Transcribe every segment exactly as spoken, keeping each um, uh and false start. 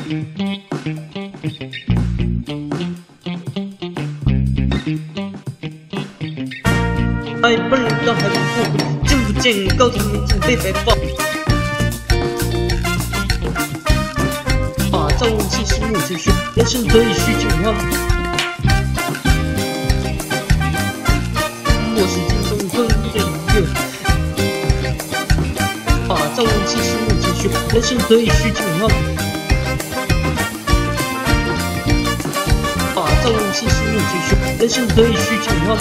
哎，本人倒还不错，见不见高堂民警被诽谤。把赵文气是目前学，人生得以虚境荒。我是金钟坤对音乐。把赵文气是目前学，人生得以虚境荒。把赵文气是目前学，人生得以虚境荒。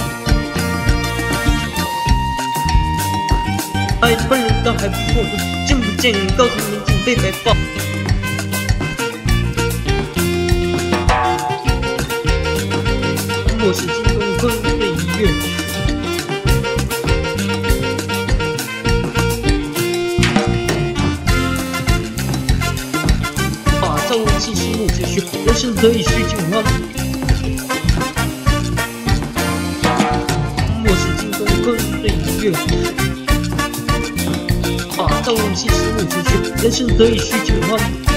哎，本人倒还不错，见不见高堂民警被诽谤。我是金钟坤对音乐。把赵文气是目前学，人生得以虚境荒。我是金钟坤对音乐。把赵文气是目前学，人生得以虚境荒。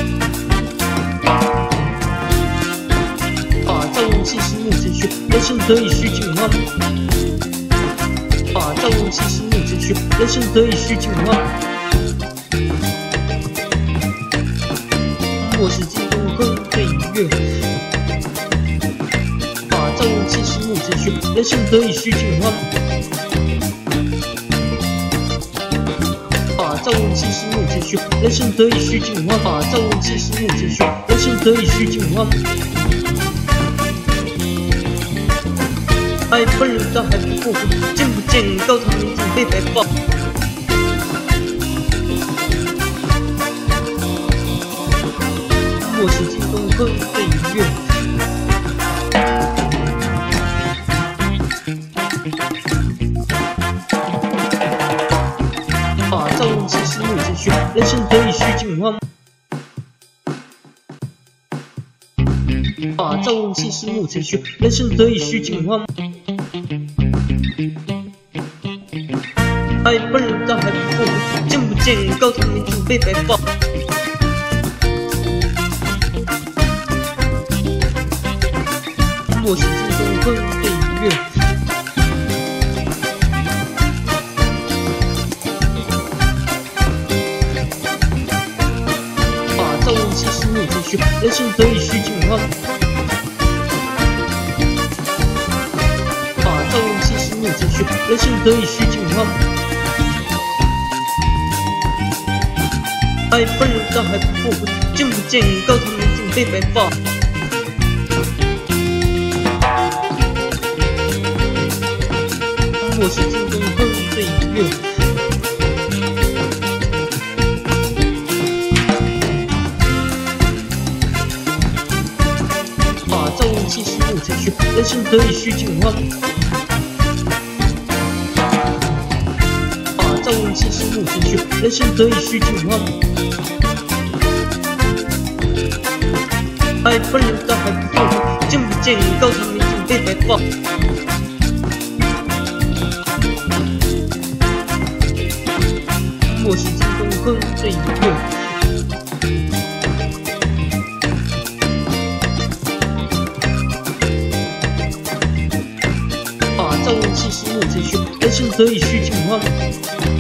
把赵文气是目前学，人生得以虚境荒。把赵文气是目前学，人生得以虚境荒。我是金钟坤对音乐。把赵文气是目前学，人生得以虚境荒。把赵文气是目前学，人生得以虚境荒。把赵文气是目前学，人生得以虚境荒。哎，本人倒还不错，见不见高堂民警被诽谤。我是金钟坤对音乐。把赵文气是目前学，人生得以虚境荒。把赵文气是目前学，人生得以虚境荒。哎，本人倒还不错，见不见高堂民警被诽谤。我是金钟坤对音乐。把赵文气是目前学，人生得以虚境荒。把赵文气是目前学，人生得以虚境荒。哎，本人倒还不错，见不见高堂民警被诽谤。我是金钟坤对音乐。把赵文气是目前学，人生得以虚境荒。把赵文气是目前学，人生得以虚境荒。哎，本人倒还不错，见不见高堂民警被诽谤。我是金钟坤对音乐。把赵文气是目前学，人生得以虚境荒。